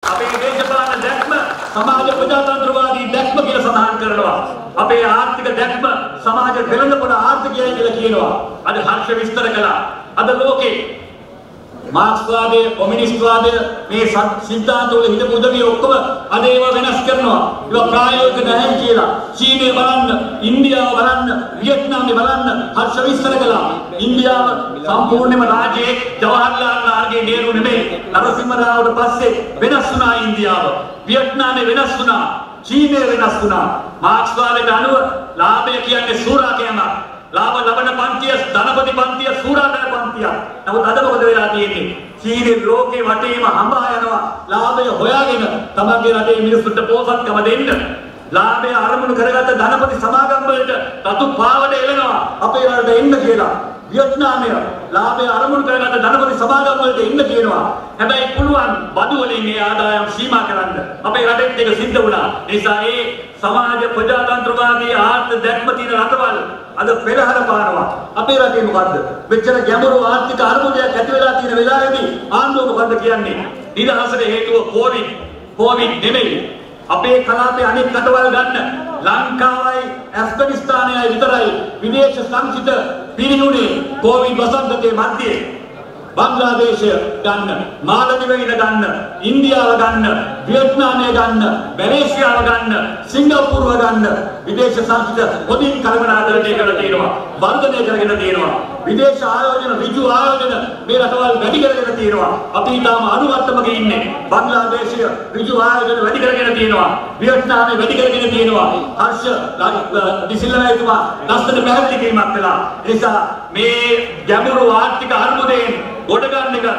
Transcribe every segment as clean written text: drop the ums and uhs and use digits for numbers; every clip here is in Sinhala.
අපේ දේශපාලන දැක්ම සමාජ ප්‍රජාතන්ත්‍රවාදී දැක්ම කියලා සඳහන් කරනවා. අපේ ආර්ථික දැක්ම සමාජ වෙළඳපොළ ආර්ථිකයයි කියලා කියනවා. අද හර්ෂ විස්තර කළා. අද ලෝකේ මාක්ස්වාදය, කොමියුනිස්ට්වාදය මේ සිද්ධාන්ත වල හිටපු උදවිය ඔක්කොම අද ඒවා වෙනස් කරනවා. ඒවා ප්‍රායෝගික නැහැ කියලා. චීනය බලන්න, ඉන්දියාව බලන්න, වියට්නාමය බලන්න හර්ෂ විස්තර කළා. ඉන්දියාව සම්පූර්ණයෙන්ම රාජ්‍යයේ ජවහර්ලාල් නෙහරුගේ නේරු නෙමෙයි. නරසිම්හ රාවට පස්සේ වෙනස් වුණා ඉන්දියාව. වියට්නාමය වෙනස් වුණා. චීනය වෙනස් වුණා. මාක්ස්වාදයට අනුව ලාභය කියන්නේ සූරාකෑමක්. ලාභ ලබන පන්තිය ධනපති පන්තිය සූරාකෑම පන්තිය. නමුත් අද මොකද වෙලා තියෙන්නේ? චීනේ ලෝකේ වටේම හඹා යනවා. ලාභය හොයාගෙන තමන්ගේ රටේ මිනිස්සුන්ට පොහොසත්කම දෙන්න. ලාභය අරමුණු කරගත්ත ධනපති සමාගම් වලට රතු පාවඩ එලනවා අපේ රටට එන්න කියලා. වියට්නාමය ලාභය අරමුණු කරගත්ත ධනපති සමාගම් වලට එන්න කියනවා. හැබැයි පුළුවන් බදු වලින් මේ ආදායම් සීමා කරන්න. අපේ රටෙත් ඒක සිද්ධ වුණා. ඒ නිසා ඒ සමාජ ප්‍රජාතන්ත්‍රවාදී ආර්ථික දැක්ම තියෙන රටවල් අද පෙරහැර පානවා. අපේ රටේ මොකද්ද? මෙච්චර ගැඹුරු ආර්ථික අර්බුදයක් ඇති වෙලා තියෙන වෙලාවේදී ආණ්ඩුව මොකද්ද කියන්නේ? නිදහසට හේතුව කොවිඩ් නෙමෙයි. අපේ කලාපයේ අනෙක් රටවල් ගන්න ලංකාවයි ඇෆ්ගනිස්තානයයි විතරයි විදේශ සංචිත පිරිනුනේ කොවිඩ් වසංගතයේ මැදේ. බංග්ලාදේශය ගන්න, මාලදිවයින ගන්න, ඉන්දියාව ගන්න, වියට්නාමය ගන්න, මැලේසියාව ගන්න, සිංගප්පූරුව ගන්න විදේශ සංචිත පොදින් කළමනාකරණය කරලා තියෙනවා. වර්ධනය කරගෙන තියෙනවා. විදේශ ආයෝජන, ඍජු ආයෝජන මේ රටවල් වැඩි කරගෙන තියෙනවා. අපි ඊටාම අනුවත්තමක ඉන්නේ. බංග්ලාදේශය ඍජු ආයෝජන වැඩි කරගෙන තියෙනවා. වියට්නාමය වැඩි කරගෙන තියෙනවා. හර්ෂ දිසිල්ලාතුමා ලස්සන පැහැදිලි කිරීමක් කළා. ඒ නිසා මේ ගැඹුරු ආර්ථික අර්බුදයෙන් ගොඩ ගන්න එක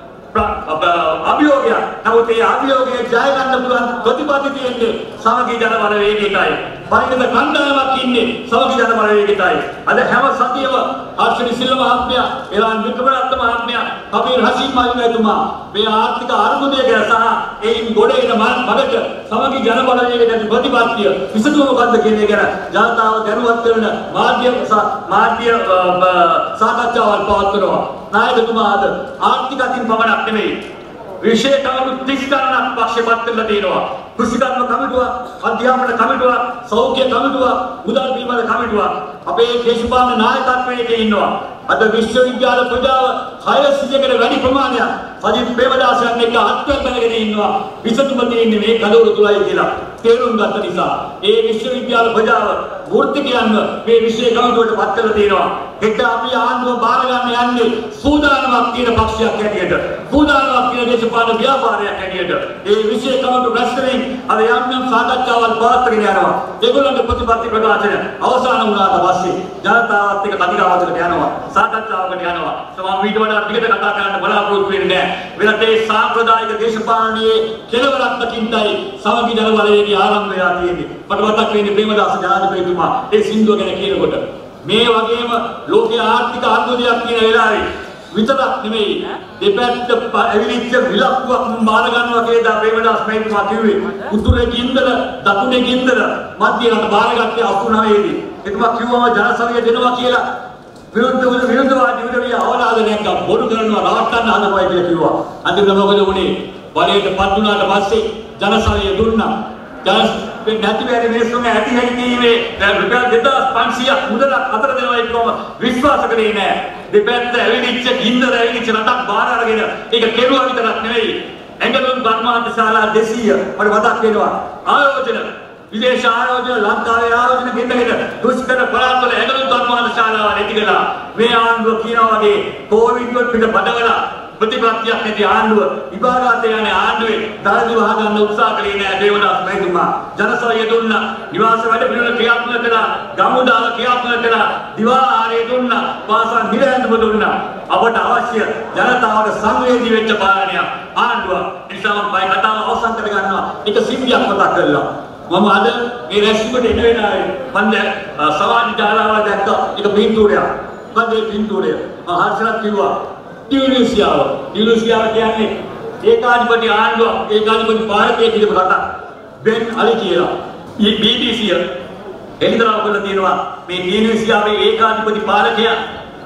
අභියෝගයක්. නමුත් ඒ අභියෝගය ජය ගන්න පුළුවන් ප්‍රතිපත්ති තියෙන්නේ සමගි ජන බලවේගයකයි. පරිණත කණ්ඩායමක් ඉන්නේ සමගි ජන බලවේගයකයි. අද හැම සතියම හර්ෂ සිල්ව මහත්මයා, එලාන් වික්‍රමරත්න මහත්මයා, කබීර් හෂීම් මහත්මයා මේ ආර්ථික අර්බුදය ගැන සහ ඒයින් ගොඩ එන මගට සමගි ජන බලවේගයේ ප්‍රතිපත්තිය විසඳුම මොකද්ද කියන එක ගැන ජනතාව දැනුවත් කරන මාධ්‍ය සාකච්ඡාවල් පවත්වනවා. නායකතුමා අද ආර්ථික අතින් පමණක් නෙමෙයි විශේෂ කමිටු 30 ගණනක් පක්ෂපත් කරලා තියෙනවා. කෘෂිකර්ම කමිටුව, අධ්‍යාපන කමිටුව, සෞඛ්‍ය කමිටුව, මුදල් බිමල කමිටුව අපේ දේශපාලන නායකත්වයේ ඉන්නවා. අද විශ්වවිද්‍යාල ප්‍රජාව 600කට වැඩි ප්‍රමාණයක් සජිත් ප්‍රේමදාසයන් එක්ක අත්වැන්නගෙන ඉන්නවා. විසඳුම තියෙන්නේ මේ කඩවල තුලයි කියලා තේරුම් ගත්ත නිසා ඒ විශ්වවිද්‍යාල ප්‍රජාව වෘත්තිකයන්ව මේ විශ්ව කමිටුවට පත් කරලා තියෙනවා. හෙට අපි ආණ්ඩුව බාර ගන්න යන්නේ සූදානමක් තියෙන පක්ෂයක් හැටියට, සූදානමක් තියෙන දේශපාලන ව්‍යාපාරයක් හැටියට. ඒ විශ්ව කමිටු රැස්කමින් අර යම් සාකච්ඡාවල් පවත්වාගෙන යනවා. ඒගොල්ලන්ගේ ප්‍රතිපත්ති ප්‍රකාශන අවසන් වුණාට පස්සේ ජනතාවත් එක්ක කතිකාවතකට යනවා. සාකච්ඡාවකට යනවා. සමහර ඊට වඩා ටිකට කතා කරන්න බලාපොරොත්තු වෙන්නේ නැහැ. වෙනතේ සාම්ප්‍රදායික දේශපාලනයේ කෙලවරක් දකින්නයි සමගි ජන බලවේගය ආරම්භ වෙලා තියෙන්නේ. මට මතක් වෙන්නේ ප්‍රේමදාස ජනාධිපතිතුමා ඒ සින්දුව ගැන කියනකොට මේ වගේම ලෝකයේ ආර්ථික අර්බුදයක් තියෙන වෙලාවේ විතරක් නෙමෙයි දෙපැත්ත ඇවිලිච්ච විලක්කුවක් බාර ගන්නවා කියලා ප්‍රේමදාස මහත්මයා කිව්වේ. උතුරේ ගින්දර දකුණේ ගින්දර මැදියට බාරගත්තේ 89 දී. එතුමා කිව්වම ජනසවිය දෙනවා කියලා විරුද්ධවාදී උදවිය අවලාදනයක් බොරු කරනවා රවට්ටන්න හදනවා කියලා කිව්වා. අන්තිමට මොකද වුනේ? බලයට පත් වුණාට පස්සේ ජනසවිය දුන්නා. නැති බැරි මිනිස්සුන්ගේ ඇති හැටි කීවේ රුපියල් 2500ක් මුදලක් අතර දෙනවා එක්කම විශ්වාස කරේ නෑ. දෙපැත්ත ඇවිලිච්ච ගින්දර ඇවිලිච්ච රටක් බාර අරගෙන ඒක කෙරුවා විතරක් නෙවෙයි. ඇඟලුම් කර්මාන්ත ශාලා 200 මට මතක් වෙනවා. ආයෝජන විදේශ ආයෝජන ලංකාවේ ආයෝජන ගෙන්නගෙන දුෂ්කර පළාත්වල ඇඟලුම් කර්මාන්ත ශාලාව නැති කළා. මේ ආණ්ඩුව කියනවා වගේ කොවිඩ් වල පිට බඩවලා ප්‍රතිපත්තියක් නැති ආණ්ඩුව විභාගාත යන්නේ ආණ්ඩුවේ දරදි වහ ගන්න උත්සාහ කළේ නෑ දේවදාස් මහත්මයා. ජනසවිය දුන්නා, නිවාස වැඩ පිළිවෙල ක්‍රියාත්මක කළා, ගමුදාව ක්‍රියාත්මක කළා, දිවා ආරේ දුන්නා, පාසල් නිරන්තර දුන්නා. අපට අවශ්‍ය ජනතාවට සංවේදී වෙච්ච පාලනයක් ආණ්ඩුව. නිසා මම මේ කතාව අවසන් කර ගන්නවා. එක සිද්ධියක් මතක් කරලා. මම අද මේ රැස්වීමට එන වෙලාවේ මම සමාජ ජාලාවල් දැක්කා. එක පින්තූරයක්. මොකද මේ පින්තූරය? මම හර්ෂලත් කිව්වා ටියුනිසියාව කියන්නේ ඒකාධිපති ආණ්ඩුව, ඒකාධිපති ಭಾರತයේ තිබු රටක්. බෙන් අලි කියලා. මේ BBC එළිදරව් කරලා තියෙනවා මේ ටියුනිසියාවේ ඒකාධිපති පාලකයා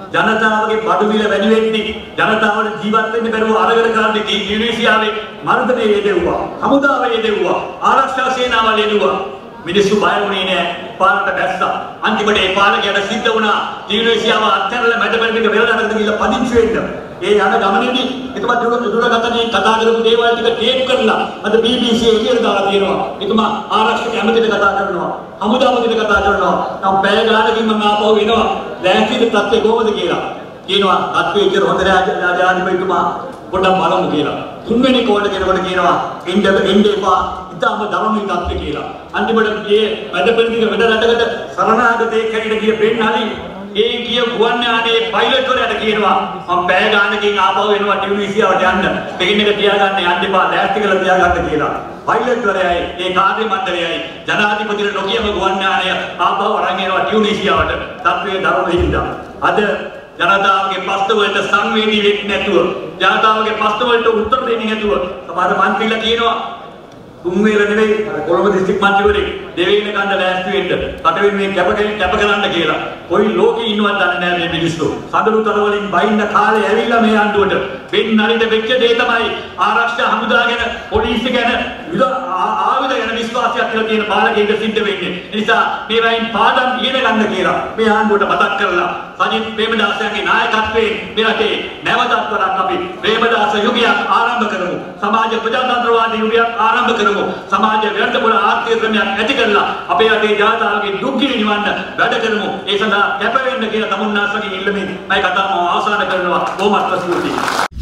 ජනතාවගේ බඩු මිල වැඩි වෙද්දී ජනතාවට ජීවත් වෙන්න බැරුව අරගෙන කරන්නේ ඉන්දුනීසියාවේ මර්ධනය යෙදුවා. හමුදාව යෙදුවා. ආරක්ෂා සේනාවල් යෙදුවා. මිනිස්සු බය වුණේ නෑ. පාරට බැස්සා. අන්තිමට ඒ පාරකයට සිද්ධ වුණා ඉන්දුනීසියාව අත්හැරලා මැදපැත්තක වෙලඳකට ගිහිල්ලා පදිංචි වෙන්න. ඒ යන ගමනේදී එතුමා දුරකථනයේ කතා කරපු දේවල් ටික ටේප් කරලා අද BBC එළියට දාලා තියෙනවා. එතුමා ආරක්ෂක ඇමතිට කතා කරනවා. හමුදාපතිට කතා කරනවා. නම් පැය ගානකින් මම ආපහු එනවා. ලෑස්තිද තත්ත්වය කොහොමද කියලා. කියනවා තත්ත්වය කියලා හොඳ රාජාධිපතිතුමා පොඩ්ඩක් බලමු කියලා. තුන්වෙනි කෝල්ඩ් කෙනෙකුට කියනවා එන්න එපා. ඉතාලම දරුණුයි තත්ත්වය කියලා. අන්තිමට මේ වැඩපිළිවෙලක වැඩ රටකට සරණාගතයේ කැඩිට ගිය පෙන්නහලි ඒ ගිය ගුවන් යානයේ පයිලට් වරයාට කියනවා මම පැය ගානකින් ආපහු එනවා ටියුනීසියාවට යන්න. ට්‍රේන් එක තියාගන්න යන්න එපා. ලෑස්ති කරලා තියාගන්න කියලා. පයිලට් වරයයි ඒ කාර්ය මණ්ඩලයයි ජනාධිපතිට නොකියම ගුවන් යානය ආපහු අරන් එනවා ටියුනීසියාවට. තත්ත්වයේ දරුණු හින්දා. අද ජනතාවගේ ප්‍රශ්න වලට සංවේදී වෙන්නේ නැතුව ජනතාවගේ ප්‍රශ්න වලට උත්තර දෙන්නේ නැතුව සමහර මන්ත්‍රීලා කියනවා තුන්වේල නෙවෙයි කොළඹ දිස්ත්‍රික් මන්ත්‍රීවරයෙක් දෙවෙනි කණ්ඩ ලෑස්ති වෙන්න රටවෙන් මේ කැප කරන්න කියලා. කොයි ලෝකේ ඉන්නවද දන්නේ නැහැ මේ මිනිස්සු. සඳලු තල වලින් බයින්න කාලේ ඇවිල්ලා මේ ආණ්ඩුවට වෙන්නරිට වෙච්ච දේ තමයි ආරක්ෂා හමුදා ගැන පොලිසිය ගැන ආයුධ ගැන විශ්වාසයක් කියලා තියෙන පාලකයෙක් සිද්ධ වෙන්නේ. ඒ නිසා මේ වයින් පාඩම් ඉගෙන ගන්න කියලා මේ ආණ්ඩුවට මතක් කරලා සජිත් ප්‍රේමදාසයන්ගේ නායකත්වයෙන් මේ රටේ නැවතත් වරක් අපි ප්‍රේමදාස යුගයක් ආරම්භ කරමු. සමාජ ප්‍රජාතන්ත්‍රවාදී යුගයක් ආරම්භ කරමු. සමාජ විරෝධ බල ආර්ථික ක්‍රමයක් ඇති කරලා අපේ රටේ ජනතාවගේ දුක් නිවන්න වැඩ කරමු. ඒ සඳහා කැප වෙන්න කියලා තමුන්නාසගේ ඉල්ලමින් මම කතාව අවසන් කරනවා. බොහොමත් ස්තුතියි.